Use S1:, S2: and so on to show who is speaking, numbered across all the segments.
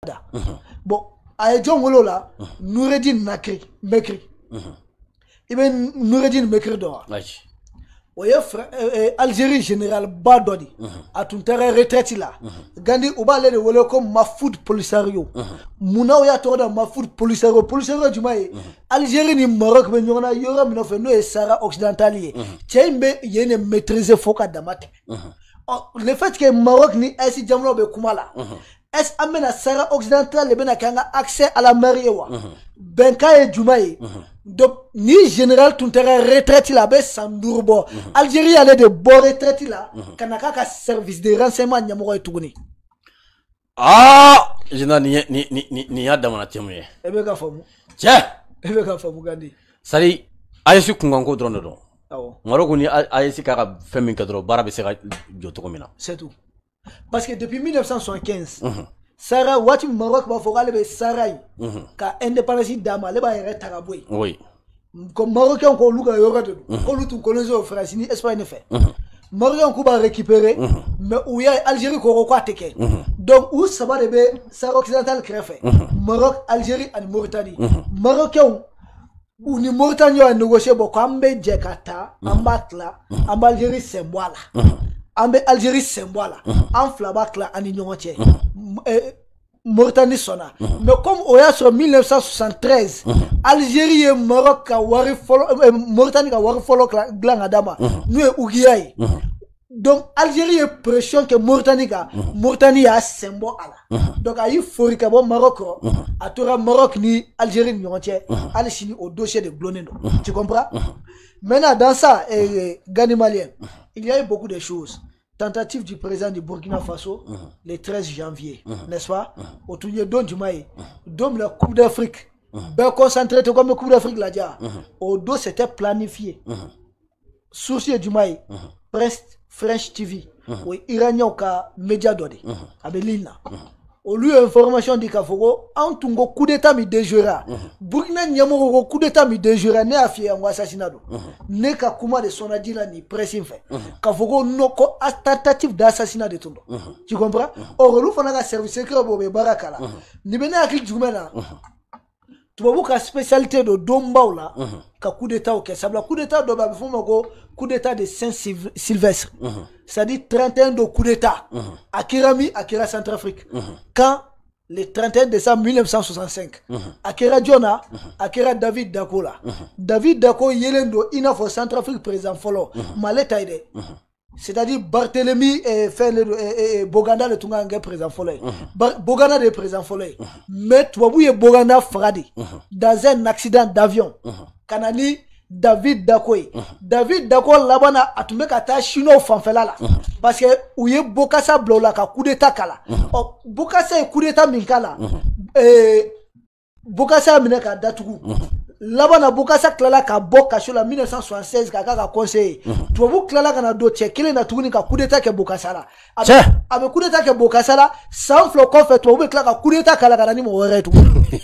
S1: Bon, à John Wolola, Noureddin Mekri. Il y a Noureddin Mekri d'or. Oui, Algérie général Badodi a tout terrain retraité là. Gandhi Obalé de Wolo comme Mafoud Polisario. Mouna Oya Toda Mafoud Polisario. Polisario du Maï. Algérie ni Maroc, mais nous avons Yora Minofeno et Sarah Occidentalier. Tchaimbe yene maîtriser Foka Damate. Le fait que Maroc ni Aïssi Djamlo be Kumala. Est-ce amène à Sarah Occidentale ben a accès à la Mariewa. Benka et Djumaï. Donc, ni général tout terrain retraité là, ben Sandourbo. Algérie allait de bon retraité là. Kanaka service de renseignement Nyamoro et Tougni.
S2: Ah! Je n'ai ni Adam à témoigner.
S1: Eh bien, Gafamu.
S2: Tiens!
S1: Eh bien, Gafamu Gandhi.
S2: Sali, Aïssi Kungango Drono.
S1: Ah bon.
S2: Maroc ni Aïssi Kara Femin Kadro, Barabe Sera Jotokomina.
S1: C'est tout. Parce que depuis 1975, Sarah, what you Maroc va faire aller Sarah, car indépendance d'Ama, les bailleurs Taraboué.
S2: Oui.
S1: Comme Marocain, qu'on loue à Yora de nous, qu'on loue tout colonisé au France, ni Espagne fait. Marocain, qu'on va récupérer, mais où il y a Algérie, qu'on va attaquer. Donc, où ça va de Sarah occidentale qui fait Maroc, Algérie et Mauritanie. Marocain, où ni Mauritanie a négocié, bon, comme Djekata, Ambatla, Algérie, c'est moi là. Ambe Algérie symbole en flabak là en union entière Mauritanie sona mais comme oya sur 1973 Algérie et Maroc a wari follow Mauritanie a wari follow glan adama nous e ugiay donc Algérie est pression que Mauritanie a symbole là donc ayi fori ka bon Maroc a tora Maroc ni Algérie ni entière allez chini au dossier de Glonendo tu comprends maintenant dans ça Gani malien il y a eu beaucoup de choses. Tentative du président du Burkina Faso le 13 janvier, n'est-ce pas? Au tournoi Don Jumaï, Dom la Coupe d'Afrique, bien concentré comme la Coupe d'Afrique là déjà. Au dos c'était planifié. Souci Jumaï, Presse French TV, ou Iranien ka média dodé, à Berlin. Au lieu d'information du Kafogo, en tungo coup d'état mi déjura. Burkina Nyamoro coup d'état mi déjura ne a fait un assassinat. Ne ka kuma de son adila ni pressing fait. Kafogo no ko tentative d'assassinat de Tundo. Tu comprends? Or lu fana ka service secret bobe barakala. Ni bene akil jumena. Tu vois que la spécialité de Dombaou là, ka coup d'état au Sabla coup d'état de Babifomoko, coup d'état de Saint-Sylvestre. C'est-à-dire 31 de coup d'état. Akira Centrafrique. Quand le 31 décembre 1965, Akira Djona, Akira David Dako là. David Dako Yelendo, Inafo Centrafrique président Folo, Maletaide. C'est-à-dire Barthélemy et Boganda le Tunga président Foley. Boganda de président Foley. Mais tu vois Boganda Fradi dans un accident d'avion. Kanani David Dakoy. David Dakoy là-bas a tout mec à chino fanfela là. Parce que où y Bokassa blola ka coup d'état kala. Bokassa coup d'état minkala. Bokassa mineka datugu. Là-bas na Bokassa klala ka bokacho la 1976 ka conseiller. Tu vois klala kana do tchekele na tuguni ka coup d'état ke Bokassa là. Avec coup d'état ke Bokassa là, sans flo ko fait tu vois klala coup d'état kala kana ni mo were tout.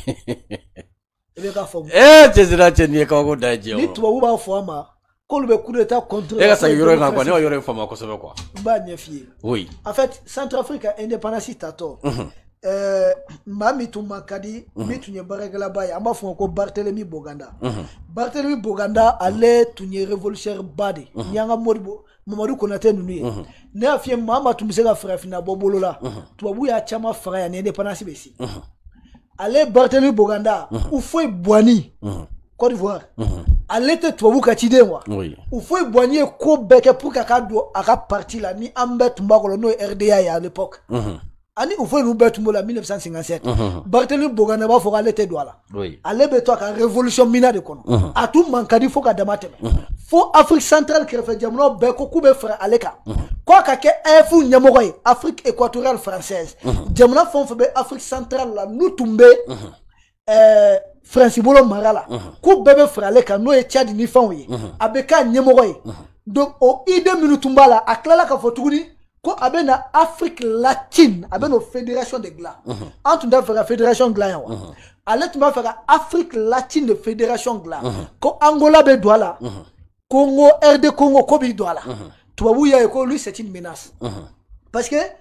S2: Tezira teniye ka ko daje.
S1: Ni tu vois ba forma. Ko le coup d'état contre.
S2: Ça yoro nga kwa ne yoro fama ko sobe quoi.
S1: Ba nyefie.
S2: Oui.
S1: En fait, Centrafrique a indépendance tato. Mami tu makadi mitu nye baregala baya amba fon ko Barthélemy Boganda. Barthélemy Boganda allait tunye révolutionnaire badi. Nyanga Modibo Mamadou Konaté nuni. Ne afie mama tumisega frère fina bobolola. Tubabu ya chama frère ya indépendance besi. Allez Barthélemy Boganda ou foi Boani. Côte d'Ivoire. Allez te tubabu katide moi.
S2: Oui. Ou
S1: foi Boani ko beke pour kakado aka parti la ni ambet mbakolo no RDA à l'époque. Ani ou faut nous battre en 1957. Barthélemy Boganda va faire aller te douala.
S2: Oui.
S1: Aller beto ka révolution mina de kono. A tout mankadi faut ka damate. Faut Afrique centrale qui fait diamno be ko kube frère aleka. Quoi ka ke fu nyamogoy Afrique équatoriale française. Diamno font fait Afrique centrale la nous tomber Francibolo Marala. Ko bebe frère aleka no e Tchad ni fanwi. Abeka nyamogoy. Donc au ide minutumba la aklala ka fotuguni ko abena Afrique latine abena fédération de glas entre dans la fédération glas allait tu vas faire Afrique latine de fédération glas ko Angola be douala Congo RD Congo ko bi douala tu vois ya ko lui c'est une menace parce que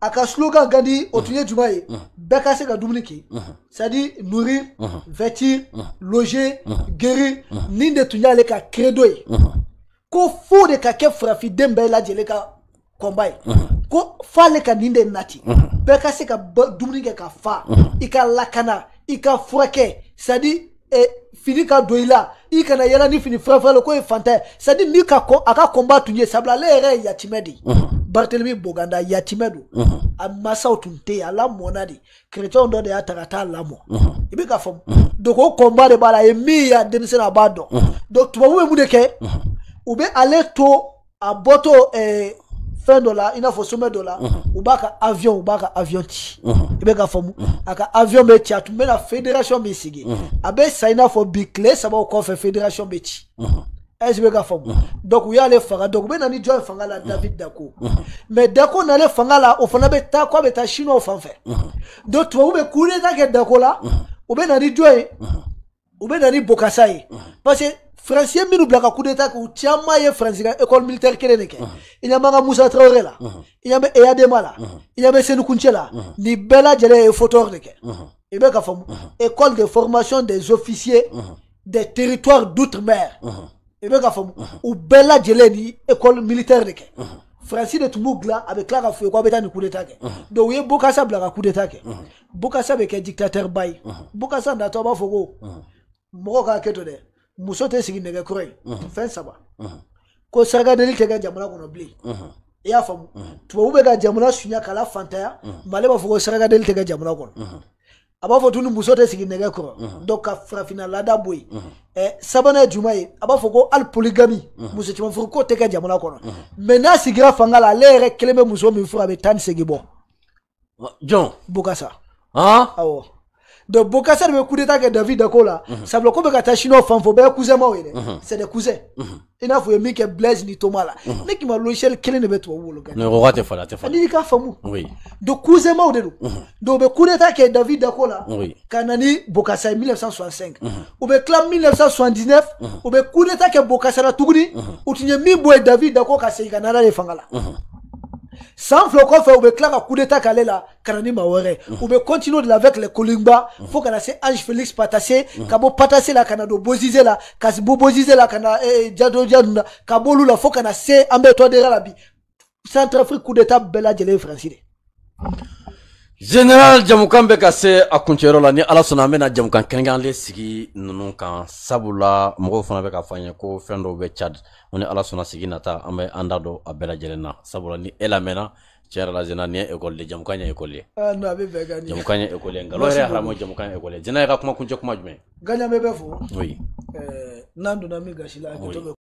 S1: a ka slogan gandi o tun ye juma ye bɛɛ ka se ka dumuni kɛ c'est-à-dire nourrir vêtir loger guérir nin de tun y'ale ka credo ye ko fo de ka kɛ farafiden bɛɛ lajɛlen ka combat ye ko f'ale ka nin de nati bɛɛ ka se ka dumuni kɛ ka fa i ka lakana i ka furakɛ c'est-à-dire fini ka don i la i kana yala ni fini fɛn ko ye fantan c'est-à-dire ni ka a ka combat tun ye sabula ale yɛrɛ ye yatimɛ de Barthélemy Boganda yatimɛ don a masaw tun tɛ yen a lamɔna de chrétien dɔ de y'a ta ka taa lamɔ i bɛ ka faamu donc o combat de b'a la a ye min ye a denmisɛnnin a b'a dɔn donc tubabu bɛ mun de kɛ u bɛ ale to a bɔtɔ fɛn dɔ la i n'a fɔ sommet dɔ la u b'a ka avion ci i bɛ ka faamu a ka avion bɛ ci a tun bɛ na fédération min sigi a bɛ sa i n'a fɔ bi tile 3 kɔfɛ fédération bɛ ci est-ce que bɛ ka faamu donc u y'ale faga donc u bɛ na ni jɔn ye fanga la David Dako mais Dako nalen fanga la o fana bɛ taa k'a bɛ taa chinois fan fɛ donc tubabu bɛ coup d'état kɛ Dako la u bɛ na ni jɔn ye u bɛ na ni Bokassa ye parce que Français minnu bila ka coup d'état k'u caman ye France ka école militaire kelen de kɛ i ɲɛ b'an ka Musa Traoré la i ɲɛ bɛ Eyadema la i ɲɛ bɛ Sénou Kountché la nin bɛɛ lajɛlen ye photo de kɛ i bɛ ka faamu école de formation des officiers des territoires d'outre-mer i bɛ ka faamu u bɛɛ lajɛlen ni école militaire de kɛ France de tun b'u dilan a bɛ tila ka f'u ye k'a bɛ taa nin coup d'état kɛ donc u ye Bokassa bila ka coup d'état kɛ Bokassa bɛ kɛ dictateur ba ye Bokassa natɔ a b'a fɔ ko mɔgɔw ka hakɛ to dɛ muso tɛ sigi nɛgɛkɔrɔ ye fɛn 3 ko sarakadeli tɛ kɛ jamana kɔnɔ bilen i y'a faamu tubabu bɛ ka jamana suɲa k'a fantanya mais ale b'a fɔ ko sarakadeli tɛ kɛ jamana kɔnɔ a b'a fɔ tun ni muso tɛ sigi nɛgɛkɔrɔ donc ka farafinna laada bɔ yen sabanan ye juma ye a b'a fɔ ko hali polygamy muso caman furu ko tɛ kɛ jamana kɔnɔ mais n'a sigira fanga la ale yɛrɛ kelen bɛ muso min furu a bɛ 18 bɔ
S2: John
S1: Bokassa awɔ donc Bokassa de bɛ coup d'état kɛ David Dako la sabula ko bɛ ka taa chinois fan fɛ o bɛɛ ye cousin maw ye dɛ c'est des cousins i n'a fɔ u ye min kɛ Blaise ni Thomas la ne k'i ma logiciel kelen de bɛ tubabu bolo n'i ka faamu donc cousin maw de don donc u bɛ coup d'état kɛ David Dako la ka na ni Bokassa ye 1965 u bɛ tila 1979 u bɛ coup d'état kɛ Bokassa la tuguni u tun ye min bɔ ye David Dako ka segin ka na n'ale fanga la san 2 kɔfɛ u bɛ tila ka coup d'état k'ale la ka na ni maa wɛrɛ u bɛ continuer de la avec les Kolimba fo ka na se Ange Félix Patassé ka bɔ Patassé la ka na don Bozizé la ka bɔ Bozizé la ka na Jado na ka bɔ olu la fo ka na se an bɛ tɔdera la bi Centrafrique coup d'état bɛɛ lajɛlen ye Faransi de
S2: Général Jamukan bɛ ka se a kuncɛyɔrɔ la ni Ala sɔnna an bɛna jamukan kɛrɛnkɛrɛnlen sigi ninnu kan sabula mɔgɔw fana bɛ ka fɔ an ye ko fɛn dɔw bɛ Tchad o ni Ala sɔnna sigi nata an bɛ an da don a bɛɛ lajɛlen na sabula ni e lamɛnna tiɲɛ yɛrɛ la Zena nin ye école de jamukan ye école ye jamukan ye école ye nkalon yɛrɛ haramu jamukan ye école ye Zena ye ka kuma kuncɛ kuma jumɛn
S1: Gagna bɛ bɛ fo
S2: oui
S1: n'an donna min gasi la